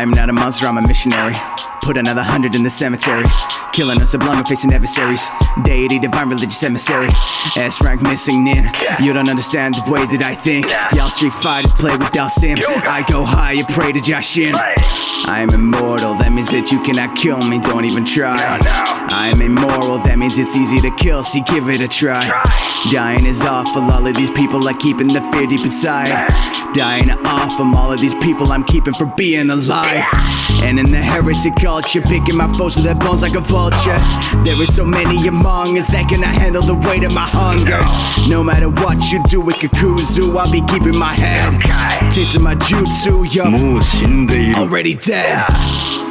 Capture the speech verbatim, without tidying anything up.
I'm not a monster, I'm a missionary. Put another hundred in the cemetery. Killing a sublime and facing adversaries. Deity, divine, religious emissary. S-rank missing in. You don't understand the way that I think. Y'all street fighters play without sin. I go high, you pray to Jashin. I am immortal, that means that you cannot kill me, don't even try. I am immoral, that means it's easy to kill, see give it a try. Dying is awful, all of these people are keeping the fear deep inside. Dying off from all of these people I'm keeping for being alive. And in the heretic culture, picking my foes with their bones like a vulture. There is so many among us that cannot handle the weight of my hunger. No matter what you do with Kakuzu, I'll be keeping my head. Tasting my jutsu, yo, already dead.